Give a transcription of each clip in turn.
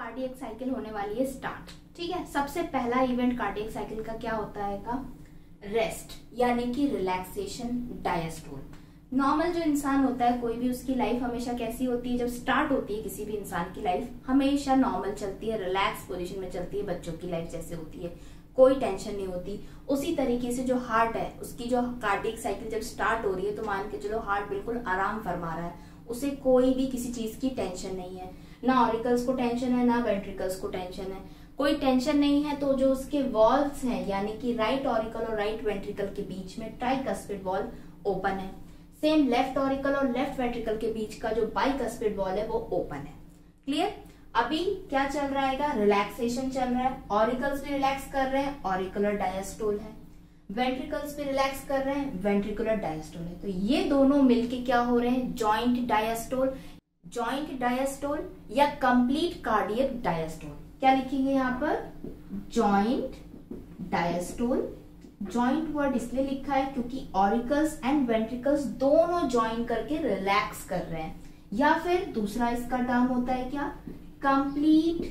Cardiac cycle होने वाली है स्टार्ट। ठीक है, सबसे पहला इवेंट कार्डियक साइकिल का क्या होता है का रेस्ट यानी कि रिलैक्सेशन डायस्टोल। नॉर्मल जो इंसान होता है कोई भी, उसकी लाइफ हमेशा कैसी होती है, जब स्टार्ट होती है किसी भी इंसान की लाइफ हमेशा नॉर्मल चलती है, रिलैक्स पोजीशन में चलती है, बच्चों की लाइफ जैसे होती है, कोई टेंशन नहीं होती। उसी तरीके से जो हार्ट है उसकी जो कार्डियक साइकिल जब स्टार्ट हो रही है तो मान के चलो हार्ट बिल्कुल आराम फरमा रहा है, उसे कोई भी किसी चीज की टेंशन नहीं है, ना ऑरिकल्स को टेंशन है ना वेंट्रिकल्स को टेंशन है, कोई टेंशन नहीं है। तो जो उसके वॉल्व्स हैं यानी कि राइट ऑरिकल और राइट वेंट्रिकल के बीच में ट्राइकस्पिड वॉल्व ओपन है, सेम लेफ्ट ऑरिकल और लेफ्ट वेंट्रिकल के बीच का जो बाइकस्पिड वॉल्व है वो ओपन है। क्लियर? अभी क्या चल रहा है, रिलैक्सेशन चल रहा है, ऑरिकल्स भी रिलैक्स कर रहे हैं, ऑरिकुलर डायस्टोल है, वेंट्रिकल्स भी रिलैक्स कर रहे हैं, वेंट्रिकुलर डायस्टोल है। तो ये दोनों मिलके क्या हो रहे हैं, जॉइंट डायस्टोल। जॉइंट डायस्टोल या कंप्लीट कार्डियक डायस्टोल। क्या लिखेंगे यहाँ पर, जॉइंट डायस्टोल। जॉइंट वर्ड इसलिए लिखा है क्योंकि ऑरिकल्स एंड वेंट्रिकल्स दोनों ज्वाइन करके रिलैक्स कर रहे हैं। या फिर दूसरा इसका टर्म होता है क्या, कंप्लीट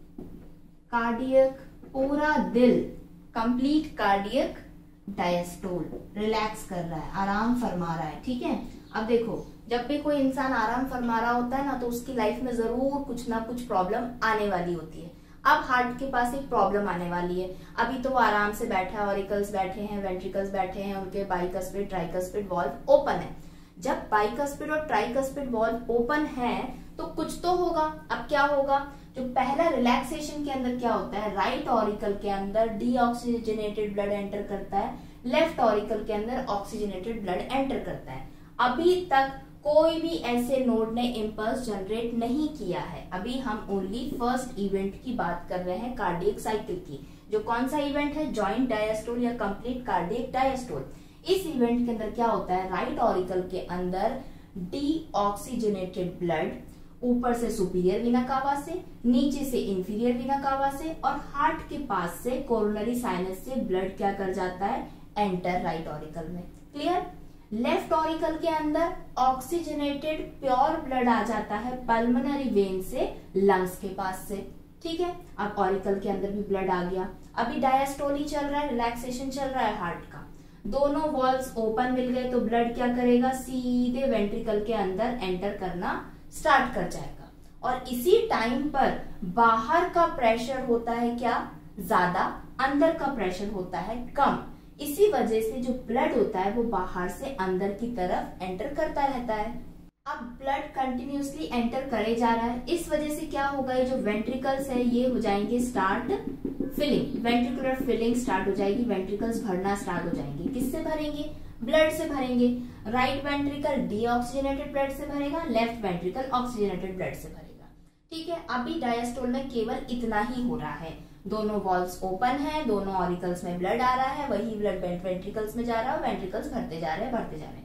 कार्डियक, पूरा दिल, कंप्लीट कार्डियक डायस्टोल, रिलैक्स कर रहा है, आराम फरमा रहा है। ठीक है, अब देखो जब भी कोई इंसान आराम फरमा रहा होता है ना तो उसकी लाइफ में जरूर कुछ ना कुछ प्रॉब्लम आने वाली होती है। अब हार्ट के पास एक प्रॉब्लम आने वाली है, अभी तो वो आराम से बैठा है, ऑरिकल्स बैठे हैं, वेंट्रिकल्स बैठे हैं, उनके बाइकस्पिड ट्राइकस्पिड वॉल्व ओपन है। जब बाइकस्पिड और ट्राइकस्पिड वॉल्व ओपन है तो कुछ तो होगा। अब क्या होगा, जो पहला रिलैक्सेशन के अंदर क्या होता है, राइट ऑरिकल के अंदर डीऑक्सीजनेटेड ब्लड एंटर करता है, लेफ्ट ऑरिकल के अंदर ऑक्सीजनेटेड ब्लड एंटर करता है। अभी तक कोई भी ऐसे नोड ने इम्पल्स जनरेट नहीं किया है। अभी हम ओनली फर्स्ट इवेंट की बात कर रहे हैं कार्डियक साइकिल की, जो कौन सा इवेंट है, जॉइंट डायस्टोल या कंप्लीट कार्डियक डायस्टोल। इस इवेंट के अंदर क्या होता है, राइट ऑरिकल के अंदर डीऑक्सीजनेटेड ब्लड ऊपर से सुपीरियर वेना कावा से, नीचे से इंफीरियर वेना कावा से और हार्ट के पास से कोरोनरी साइनस से ब्लड क्या कर जाता है, एंटर राइट ऑरिकल में। क्लियर? लेफ्ट ऑरिकल के अंदर ऑक्सीजनेटेड प्योर ब्लड आ जाता है पल्मोनरी वेन से लंग्स के पास से। ठीक है, अब ऑरिकल के अंदर भी ब्लड आ गया। अभी डायस्टोल ही चल रहा है, रिलैक्सेशन चल रहा है हार्ट का, दोनों वॉल्व्स ओपन मिल गए तो ब्लड क्या करेगा, सीधे वेंट्रिकल के अंदर एंटर करना स्टार्ट कर जाएगा। और इसी टाइम पर बाहर का प्रेशर होता है क्या, ज्यादा, अंदर का प्रेशर होता है कम। इसी वजह से जो ब्लड होता है वो बाहर से अंदर की तरफ एंटर करता रहता है। अब ब्लड कंटिन्यूसली एंटर करे जा रहा है, इस वजह से क्या होगा, ये जो वेंट्रिकल्स है ये हो जाएंगे start filling, ventricular filling start हो जाएगी, वेंट्रिकल्स भरना स्टार्ट हो जाएंगे। किससे भरेंगे, ब्लड से भरेंगे। राइट वेंट्रिकल डीऑक्सीजनेटेड ब्लड से भरेगा, लेफ्ट वेंट्रिकल ऑक्सीजनेटेड ब्लड से भरेगा। ठीक है, अभी डायस्टोल में केवल इतना ही हो रहा है, दोनों वॉल्व्स ओपन है, दोनों ऑरिकल्स में ब्लड आ रहा है, वही ब्लड वेंट्रिकल्स में जा रहा है, वेंट्रिकल्स भरते जा रहे हैं।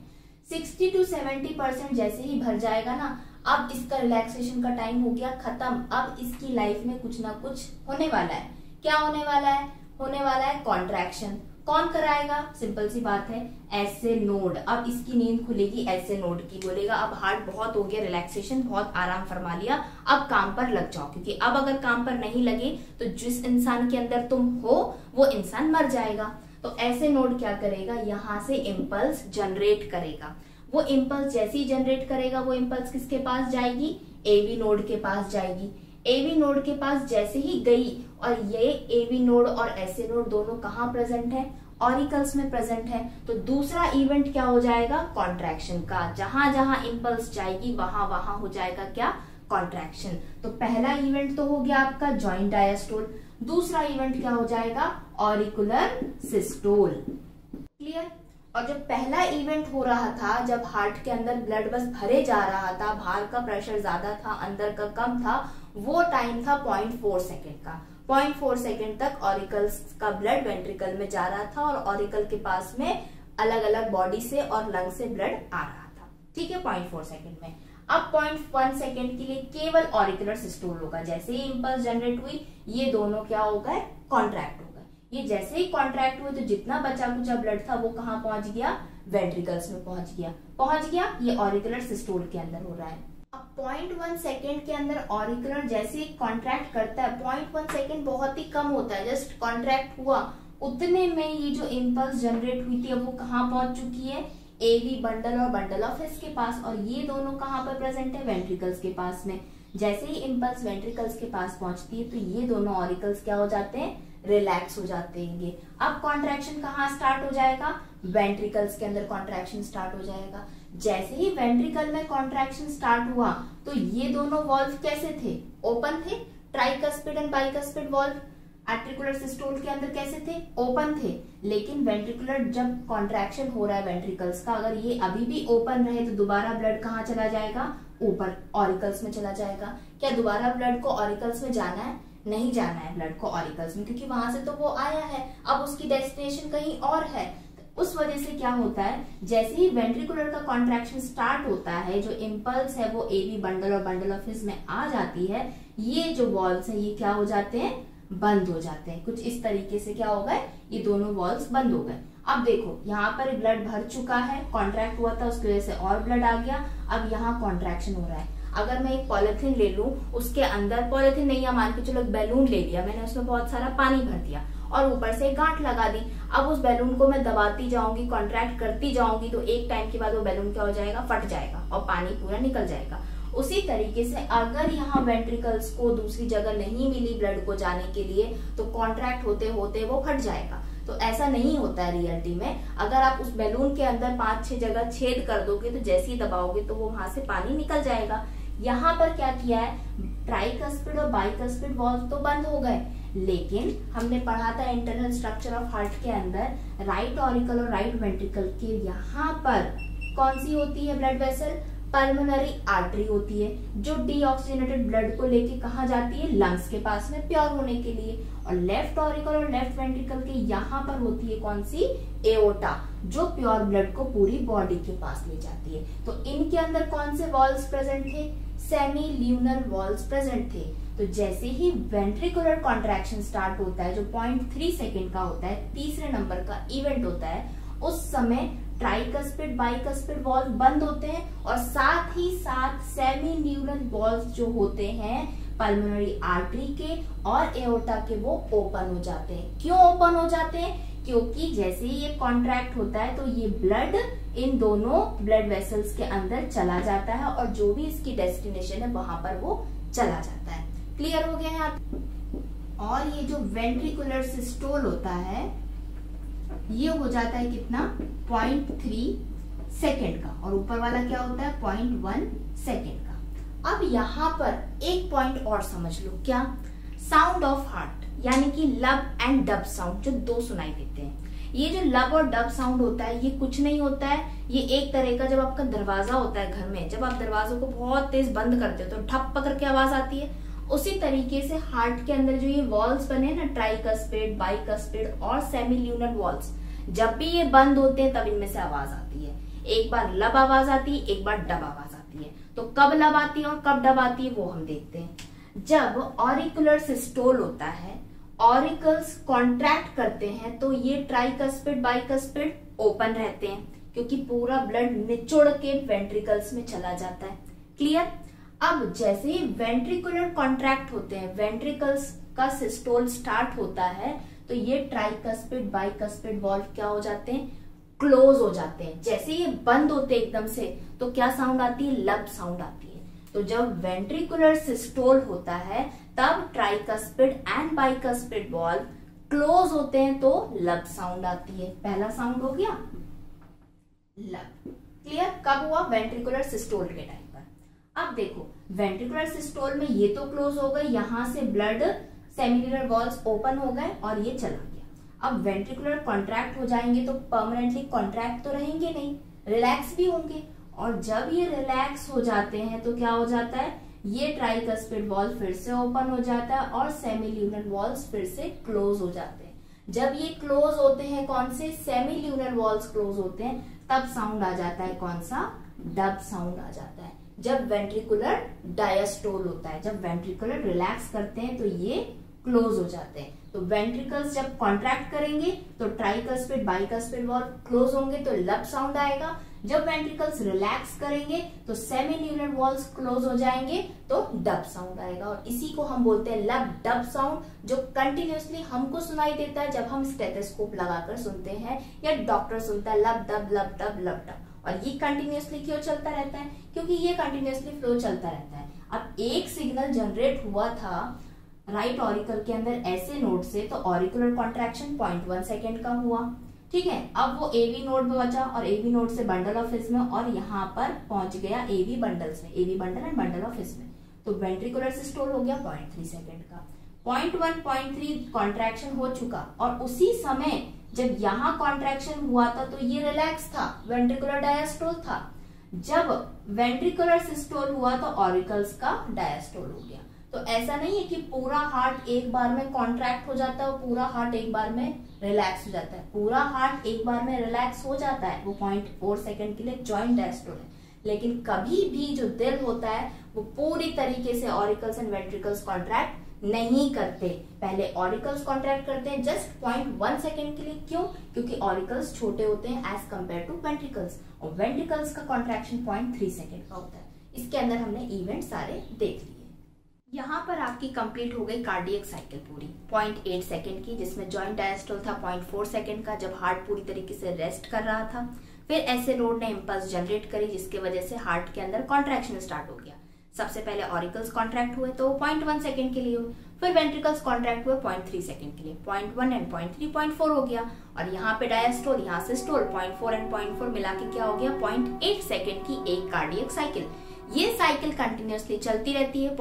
60 to 70% जैसे ही भर जाएगा ना, अब इसका रिलैक्सेशन का टाइम हो गया खत्म। अब इसकी लाइफ में कुछ ना कुछ होने वाला है। क्या होने वाला है, होने वाला है कॉन्ट्रैक्शन। कौन कराएगा, सिंपल सी बात है, ऐसे नोड। अब इसकी नींद खुलेगी ऐसे नोड की, बोलेगा अब हार्ट बहुत हो गया, रिलैक्सेशन बहुत आराम फरमा लिया, अब काम पर लग जाओ। क्योंकि अब अगर काम पर नहीं लगे तो जिस इंसान के अंदर तुम हो वो इंसान मर जाएगा। तो ऐसे नोड क्या करेगा, यहाँ से इम्पल्स जनरेट करेगा। वो इम्पल्स जैसे ही जनरेट करेगा वो इम्पल्स किसके पास जाएगी, एवी नोड के पास जाएगी। एवी नोड के पास जैसे ही गई, और ये एवी नोड और ऐसे नोड दोनों कहाँ प्रेजेंट है, ऑरिकल्स में प्रेजेंट है। तो दूसरा इवेंट क्या हो जाएगा, कॉन्ट्रैक्शन का। जहां जहां इम्पल्स जाएगी वहां वहां हो जाएगा क्या, कॉन्ट्रैक्शन। तो पहला इवेंट तो हो गया आपका जॉइंट डायस्टोल, दूसरा इवेंट क्या हो जाएगा, ऑरिकुलर सिस्टोल। क्लियर? और जब पहला इवेंट हो रहा था, जब हार्ट के अंदर ब्लड बस भरे जा रहा था, बाहर का प्रेशर ज्यादा था, अंदर का कम था, वो टाइम था 0.4 सेकेंड का। 0.4 सेकेंड तक ऑरिकल्स का ब्लड वेंट्रिकल में जा रहा था और ऑरिकल के पास में अलग अलग बॉडी से और लंग से ब्लड आ रहा था। ठीक है, 0.4 सेकेंड में। अब 0.1 सेकेंड के लिए केवल ऑरिकुलर सिस्टोल होगा। जैसे ही इम्पल्स जनरेट हुई ये दोनों क्या हो गए, कॉन्ट्रैक्ट हो गए। ये जैसे ही कॉन्ट्रैक्ट हुए तो जितना बचा कुचा ब्लड था वो कहाँ पहुंच गया, वेंट्रिकल्स में पहुंच गया। ये ऑरिकुलर सिस्टोल के अंदर हो रहा है। अब 0.1 सेकेंड के अंदर ऑरिकुलर जैसे कॉन्ट्रैक्ट करता है, 0.1 सेकेंड बहुत ही कम होता है, जस्ट कॉन्ट्रैक्ट हुआ उतने में ये जो इम्पल्स जनरेट हुई थी अब वो कहाँ पहुंच चुकी है, एवी बंडल और बंडल ऑफ हिस के पास, और ये दोनों कहाँ पर प्रेजेंट है, वेंट्रिकल्स के पास में। जैसे ही इम्पल्स वेंट्रिकल्स के पास पहुंचती है तो ये दोनों ऑरिकल्स क्या हो जाते हैं, रिलैक्स हो जाते हैं। अब कॉन्ट्रैक्शन कहाँ स्टार्ट हो जाएगा, वेंट्रिकल्स के अंदर कॉन्ट्रैक्शन स्टार्ट हो जाएगा। जैसे ही वेंट्रिकल में कॉन्ट्रैक्शन स्टार्ट हुआ तो ये दोनों वॉल्व कैसे थे, ओपन थे, tricuspid and bicuspid valve articular systole के अंदर कैसे थे, ओपन थे। लेकिन वेंट्रिकुलर जब कॉन्ट्रैक्शन हो रहा है वेंट्रिकल्स का, अगर ये अभी भी ओपन रहे तो दोबारा ब्लड कहाँ चला जाएगा, ऊपर ऑरिकल्स में चला जाएगा। क्या दोबारा ब्लड को ऑरिकल्स में जाना है, नहीं जाना है ब्लड को ऑरिकल्स में, क्योंकि वहां से तो वो आया है, अब उसकी डेस्टिनेशन कहीं और है। उस वजह से क्या होता है, जैसे ही वेंट्रिकुलर का कॉन्ट्रैक्शन स्टार्ट होता है, जो इम्पल्स है वो एवी बंडल और बंडल ऑफ हिस में आ जाती है, ये जो वॉल्स है ये क्या हो जाते हैं, बंद हो जाते हैं। कुछ इस तरीके से क्या हो गए, ये दोनों वॉल्स बंद हो गए। अब देखो यहाँ पर ब्लड भर चुका है, कॉन्ट्रैक्ट हुआ था उसकी वजह से और ब्लड आ गया, अब यहाँ कॉन्ट्रैक्शन हो रहा है। अगर मैं एक पॉलिथीन ले लूं, उसके अंदर पॉलिथीन नहीं है, मान के चलो एक बैलून ले लिया मैंने, उसमें बहुत सारा पानी भर दिया और ऊपर से गांठ लगा दी। अब उस बैलून को मैं दबाती जाऊंगी, कॉन्ट्रैक्ट करती जाऊंगी, तो एक टाइम के बाद वो बैलून क्या हो जाएगा, फट जाएगा और पानी पूरा निकल जाएगा। उसी तरीके से अगर यहाँ वेंट्रिकल्स को दूसरी जगह नहीं मिली ब्लड को जाने के लिए तो कॉन्ट्रैक्ट होते होते वो फट जाएगा। तो ऐसा नहीं होता है रियलिटी में। अगर आप उस बैलून के अंदर 5-6 जगह छेद कर दोगे तो जैसे ही दबाओगे तो वो वहां से पानी निकल जाएगा। यहाँ पर क्या किया है, ट्राइकस्पिड और बाइकस्पिड वॉल्व तो बंद हो गए, लेकिन हमने पढ़ा था इंटरनल स्ट्रक्चर ऑफ हार्ट के अंदर राइट ऑरिकल और राइट वेंट्रिकल के यहाँ पर कौन सी होती है ब्लड वेसल, पल्मोनरी आर्टरी होती है, जो डीऑक्सीजनेटेड ब्लड को लेके कहाँ जाती है, लंग्स के पास में प्योर होने के लिए। और लेफ्ट ऑरिकल और लेफ्ट वेंट्रिकल के यहाँ पर होती है कौन सी, एओर्टा, जो प्योर ब्लड को पूरी बॉडी के पास ले जाती है। तो इनके अंदर कौन से वॉल्व्स प्रेजेंट थे, सेमी ल्यूनर वॉल्व्स प्रेजेंट थे। तो जैसे ही वेंट्रिकुलर कॉन्ट्रैक्शन स्टार्ट होता है, जो 0.3 सेकेंड का होता है, तीसरे नंबर का इवेंट होता है, उस समय ट्राइकस्पिड बाइकस्पिड वॉल्व बंद होते हैं और साथ ही साथ सेमी ल्यूनर वॉल्व जो होते हैं पल्मोनरी आर्टरी के और एओर्टा के, वो ओपन हो जाते हैं। क्यों ओपन हो जाते हैं, क्योंकि जैसे ही ये कॉन्ट्रैक्ट होता है तो ये ब्लड इन दोनों ब्लड वेसल्स के अंदर चला जाता है और जो भी इसकी डेस्टिनेशन है वहां पर वो चला जाता है। क्लियर हो गया है आप। और ये जो वेंट्रिकुलर सिस्टोल होता है ये हो जाता है कितना, 0.3 सेकेंड का, और ऊपर वाला क्या होता है, 0.1 सेकेंड का। अब यहाँ पर एक पॉइंट और समझ लो, क्या, साउंड ऑफ हार्ट, यानी कि लब एंड डब साउंड जो दो सुनाई देते हैं। ये जो लब और डब साउंड होता है ये कुछ नहीं होता है, ये एक तरह का, जब आपका दरवाजा होता है घर में, जब आप दरवाजों को बहुत तेज बंद करते हो तो ठप करके आवाज आती है, उसी तरीके से हार्ट के अंदर जो ये वॉल्व्स बने ना, ट्राइकस्पिड बाइकस्पिड और सेमी ल्यूनर वॉल्व्स, जब भी ये बंद होते हैं तब इनमें से आवाज आती है। एक बार लब आवाज आती है, एक बार डब आवाज आती है। तो कब लब आती है और कब डब आती है वो हम देखते हैं। जब ऑरिकुलर सिस्टोल होता है, ऑरिकल्स कॉन्ट्रैक्ट करते हैं तो ये ट्राइकस्पिड बाइकस्पिड ओपन रहते हैं, क्योंकि पूरा ब्लड निचोड़ के वेंट्रिकल्स में चला जाता है। क्लियर। अब जैसे ही वेंट्रिकुलर कॉन्ट्रैक्ट होते हैं, वेंट्रिकल्स का सिस्टोल स्टार्ट होता है, तो ये ट्राइकस्पिड बाइकस्पिड वॉल्व क्या हो जाते हैं, क्लोज हो जाते हैं। जैसे ये बंद होते हैं एकदम से तो क्या साउंड आती है, लब साउंड आती है। तो जब वेंट्रिकुलर सिस्टोल होता है तब tricuspid and bicuspid valve close होते हैं तो लब साउंड आती है। पहला साउंड हो गया लब। क्लियर। कब हुआ, वेंट्रिकुलर सिस्टोल के टाइम पर। अब देखो वेंट्रिकुलर सिस्टोल में ये तो क्लोज हो गए, यहां से ब्लड सेमिलर वॉल्व्स ओपन हो गए और ये चला गया। अब वेंट्रिकुलर कॉन्ट्रैक्ट हो जाएंगे तो परमानेंटली कॉन्ट्रैक्ट तो रहेंगे नहीं, रिलैक्स भी होंगे। और जब ये रिलैक्स हो जाते हैं तो क्या हो जाता है, ये ट्राइकस्पिड वॉल्व फिर से ओपन हो जाता है और सेमिल्यूनर वॉल्व्स फिर से क्लोज हो जाते हैं। जब ये क्लोज होते हैं, कौन से, सेमिल्यूनर वॉल्व्स क्लोज होते हैं, तब साउंड आ जाता है कौन सा, डब साउंड आ जाता है। जब वेंट्रिकुलर डायस्टोल होता है, जब वेंट्रिकुलर रिलैक्स करते हैं तो ये क्लोज हो जाते हैं। तो वेंट्रिकल्स जब कॉन्ट्रैक्ट करेंगे तो ट्राइकस्पिड बाइकस्पिड वॉल्व क्लोज होंगे तो लब साउंड आएगा। जब वेंट्रिकल्स रिलैक्स करेंगे तो सेमी न्यूरल वॉल्स क्लोज हो जाएंगे तो डब साउंड आएगा। और इसी को हम बोलते हैं लब डब साउंड, जो कंटिन्यूअसली हमको सुनाई देता है जब हम स्टेथोस्कोप लगाकर सुनते हैं या डॉक्टर सुनता है लब डब लब डब लब डब। और ये कंटिन्यूअसली क्यों चलता रहता है? क्योंकि ये कंटिन्यूअसली फ्लो चलता रहता है। अब एक सिग्नल जनरेट हुआ था राइट ऑरिकल के अंदर ऐसे नोड से, तो ऑरिकुलर कॉन्ट्रैक्शन 0.1 सेकेंड का हुआ, ठीक है। अब वो एवी नोड में बचा और एवी नोड से बंडल ऑफ हिस में और यहाँ पर पहुंच गया एवी बंडल्स में, AV bundle and bundle of His में, तो वेंट्रिकुलर सिस्टोल हो गया 0.3 सेकेंड का। 0.1 0.3 कॉन्ट्रैक्शन हो चुका और उसी समय जब यहाँ कॉन्ट्रैक्शन हुआ था तो ये रिलैक्स था, वेंट्रिकुलर डायस्टोल था। जब वेंट्रिकुलर सिस्टोल हुआ तो ऑरिकल्स का डायस्टोल हो गया। तो ऐसा नहीं है कि पूरा हार्ट एक बार में कॉन्ट्रैक्ट हो जाता है और पूरा हार्ट एक बार में रिलैक्स हो जाता है। पूरा हार्ट एक बार में रिलैक्स हो जाता है, वो 0.4 सेकेंड के लिए जॉइंट डायस्टोल है। लेकिन कभी भी जो दिल होता है वो पूरी तरीके से ऑरिकल्स एंड वेंट्रिकल्स कॉन्ट्रैक्ट नहीं करते। पहले ऑरिकल्स कॉन्ट्रैक्ट करते हैं जस्ट 0.1 सेकेंड के लिए। क्यों? क्योंकि ऑरिकल्स छोटे होते हैं एज कंपेयर टू वेंट्रिकल्स, और वेंट्रिकल्स का कॉन्ट्रैक्शन 0.3 सेकेंड का होता है। इसके अंदर हमने इवेंट सारे देख लिए। यहाँ पर आपकी कंप्लीट हो गई कार्डियक साइकिल पूरी 0.8 सेकेंड की, जिसमें जॉइंट डायस्टोल था 0.4 सेकेंड का जब हार्ट पूरी तरीके से रेस्ट कर रहा था। फिर ऐसे नोड ने इम्पल्स जनरेट करी जिसकी वजह से हार्ट के अंदर कॉन्ट्रैक्शन स्टार्ट हो गया। सबसे पहले ऑरिकल्स कॉन्ट्रैक्ट हुए तो 0.1 सेकेंड के लिए हुए, फिर वेंट्रिकल्स कॉन्ट्रैक्ट हुए 0.3 सेकेंड के लिए, 0.1 एंड 0.3 0.4 हो गया। और यहाँ पे डायस्टोल, यहाँ सिस्टोल, 0.4 एंड 0.4 मिला के क्या हो गया 0.8 सेकेंड की एक कार्डियक साइकिल। ये साइकिल कंटिन्यूअसली चलती रहती है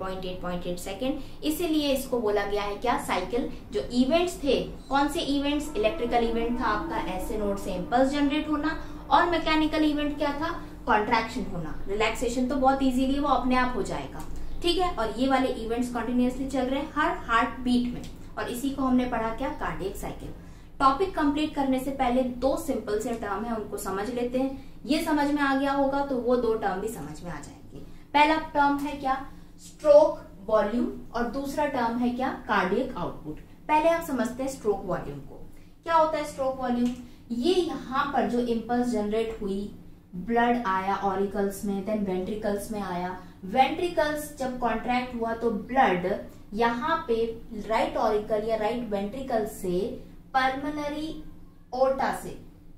0.8 सेकेंड, इसीलिए इसको बोला गया है क्या साइकिल। जो इवेंट्स थे, कौन से इवेंट्स? इलेक्ट्रिकल इवेंट था आपका ऐसे नोड से इम्पल्स जनरेट होना, और मैकेनिकल इवेंट क्या था? कॉन्ट्रैक्शन होना। रिलैक्सेशन तो बहुत इजीली वो अपने आप हो जाएगा, ठीक है। और ये वाले इवेंट्स कंटिन्यूअसली चल रहे हैं हर हार्ट बीट में, और इसी को हमने पढ़ा क्या? Cardiac cycle. टॉपिक कंप्लीट करने से पहले दो सिंपल से टर्म है, उनको समझ लेते हैं। ये समझ में आ गया होगा तो वो दो टर्म भी समझ में आ जाएंगे। पहला टर्म है क्या? स्ट्रोक वॉल्यूम, और दूसरा टर्म है क्या? Cardiac output. पहले आप समझते हैं स्ट्रोक वॉल्यूम को। क्या होता है स्ट्रोक वॉल्यूम? ये यहाँ पर जो इम्पल्स जनरेट हुई, ब्लड आया ऑरिकल्स में, देन वेंट्रिकल्स में आया। वेंट्रिकल्स जब कॉन्ट्रैक्ट हुआ तो ब्लड यहाँ पे राइट ऑरिकल या राइट वेंट्रिकल से पल्मोनरी ओर्टा से,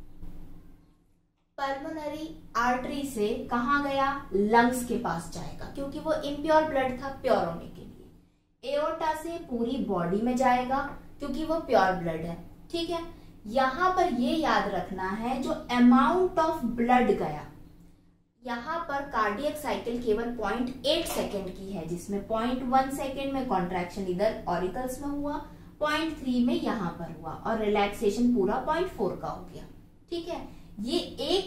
पल्मोनरी आर्टरी से कहा गया? लंग्स के पास जाएगा, क्योंकि वो इम्प्योर ब्लड था प्योर होने के लिए। एओर्टा से पूरी बॉडी में जाएगा क्योंकि वो प्योर ब्लड है, ठीक है। यहाँ पर ये याद रखना है जो अमाउंट ऑफ ब्लड गया, यहाँ पर कार्डियक साइकिल केवल 0.8 सेकेंड की है, जिसमें 0.1 सेकेंड में कॉन्ट्रैक्शन इधर ऑरिकल्स में हुआ, 0.3 में यहाँ पर हुआ, और रिलैक्सेशन पूरा 0.4 का हो गया, ठीक है। ये एक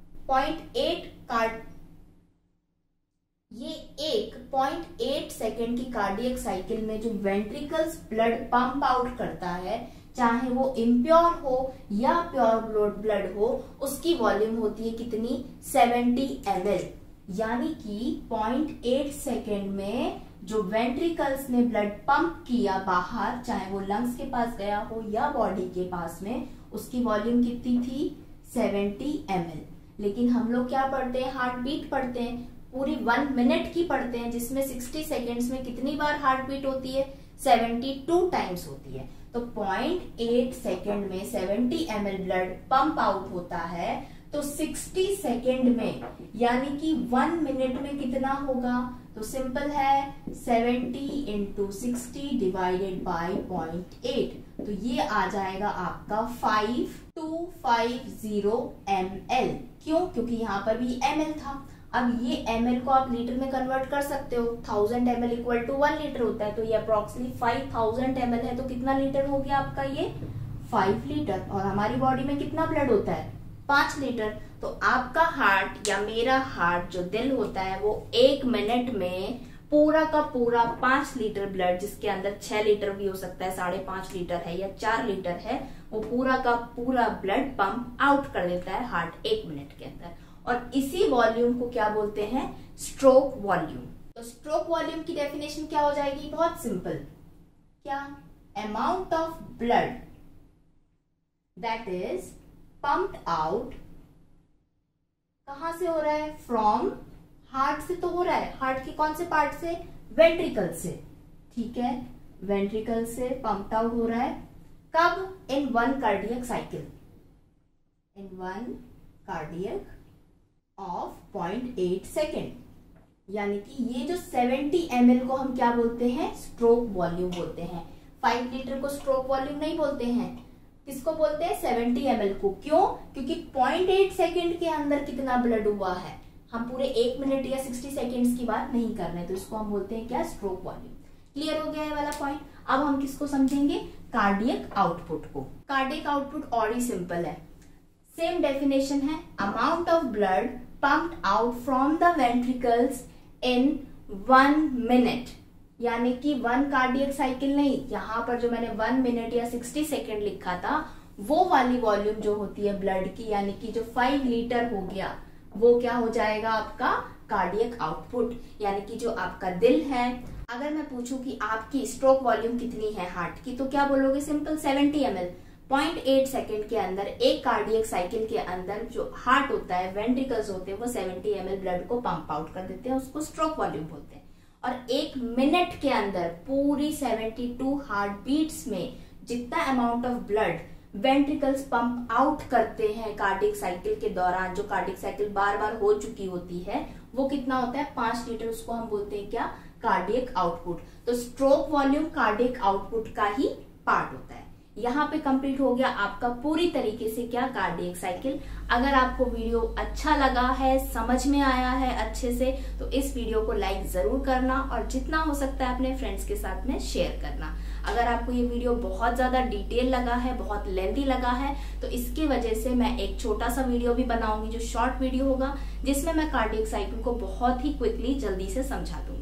0.8 सेकेंड की कार्डियक साइकिल में जो वेंट्रिकल्स ब्लड पंप आउट करता है, चाहे वो इम्प्योर हो या प्योर ब्लड हो, उसकी वॉल्यूम होती है कितनी? 70 ml। यानी कि 0.8 सेकेंड में जो वेंट्रिकल्स ने ब्लड पंप किया बाहर, चाहे वो लंग्स के पास गया हो या बॉडी के पास में, उसकी वॉल्यूम कितनी थी? 70 ml। लेकिन हम लोग क्या पढ़ते हैं? हार्ट बीट पढ़ते हैं, पूरी 1 मिनट की पढ़ते हैं, जिसमें 60 सेकेंड्स में कितनी बार हार्ट बीट होती है? 72 टाइम्स होती है। तो 0.8 सेकेंड में 70 ml ब्लड पंप आउट होता है, तो 60 सेकेंड में यानी कि 1 मिनट में कितना होगा? तो सिंपल है 70 इंटू 60 डिवाइडेड बाई 0.8, तो ये आ जाएगा आपका 5250 ml। क्यों? क्योंकि यहाँ पर भी ml था। अब ये ml को आप लीटर में कन्वर्ट कर सकते हो, 1000 ml इक्वल टू 1 लीटर होता है, तो ये अप्रोक्सीमेटली 5000 ml है, तो कितना लीटर हो गया आपका? ये 5 लीटर। और हमारी बॉडी में कितना ब्लड होता है? 5 लीटर। तो आपका हार्ट या मेरा हार्ट जो दिल होता है वो 1 मिनट में पूरा का पूरा 5 लीटर ब्लड, जिसके अंदर 6 लीटर भी हो सकता है, 5.5 लीटर है या 4 लीटर है, वो पूरा का पूरा ब्लड पंप आउट कर देता है हार्ट 1 मिनट के अंदर। और इसी वॉल्यूम को क्या बोलते हैं? Stroke volume. तो स्ट्रोक वॉल्यूम की डेफिनेशन क्या हो जाएगी? बहुत सिंपल। क्या, amount of blood that is pumped out, कहां से हो रहा है, फ्रॉम हार्ट से तो हो रहा है, हार्ट के कौन से पार्ट से, वेंट्रिकल से, ठीक है, वेंट्रिकल से पंप्ड आउट हो रहा है, कब, in 1 cardiac cycle, in 1 cardiac of 0.8 second, यानी कि ये जो 70 ml को हम क्या बोलते हैं, स्ट्रोक वॉल्यूम बोलते हैं। 5 लीटर को स्ट्रोक वॉल्यूम नहीं बोलते हैं, किसको बोलते हैं, 70 ml को। क्यों, क्योंकि 0.8 सेकेंड के अंदर कितना ब्लड हुआ है, हम पूरे 1 मिनट या 60 सेकेंड्स की बात नहीं कर रहे, तो इसको हम बोलते हैं क्या, स्ट्रोक वॉल्यूम। क्लियर हो गया है वाला पॉइंट। अब हम किसको समझेंगे, कार्डियक आउटपुट को। कार्डियक आउटपुट और ही सिंपल है, सेम डेफिनेशन है, amount of blood pumped out from the ventricles in 1 minute, यानी कि 1 कार्डियक साइकिल नहीं, यहां पर जो मैंने 1 मिनट या 60 सेकेंड लिखा था वो वाली वॉल्यूम जो होती है ब्लड की, यानी कि जो 5 लीटर हो गया, वो क्या हो जाएगा आपका कार्डियक आउटपुट, यानी कि जो आपका दिल है। अगर मैं पूछूं कि आपकी स्ट्रोक वॉल्यूम कितनी है हार्ट की, तो क्या बोलोगे, सिंपल 70 ml। 0.8 सेकेंड के अंदर एक कार्डियक साइकिल के अंदर जो हार्ट होता है, वेंट्रिकल्स होते हैं, वो 70 ml ब्लड को पंप आउट कर देते हैं, उसको स्ट्रोक वॉल्यूम बोलते हैं। और 1 मिनट के अंदर पूरी 72 हार्ट बीट्स में जितना amount of blood ventricles pump out करते हैं कार्डियक साइकिल के दौरान, जो कार्डियक साइकिल बार बार हो चुकी होती है, वो कितना होता है, 5 लीटर, उसको हम बोलते हैं क्या, कार्डियक आउटपुट। तो स्ट्रोक वॉल्यूम कार्डियक आउटपुट का ही पार्ट होता है। यहाँ पे कंप्लीट हो गया आपका पूरी तरीके से क्या, कार्डियक साइकिल। अगर आपको वीडियो अच्छा लगा है, समझ में आया है अच्छे से, तो इस वीडियो को लाइक जरूर करना और जितना हो सकता है अपने फ्रेंड्स के साथ में शेयर करना। अगर आपको ये वीडियो बहुत ज्यादा डिटेल लगा है, बहुत लेंथी लगा है, तो इसकी वजह से मैं एक छोटा सा वीडियो भी बनाऊंगी जो शॉर्ट वीडियो होगा, जिसमें मैं कार्डियक साइकिल को बहुत ही क्विकली जल्दी से समझा दूंगी।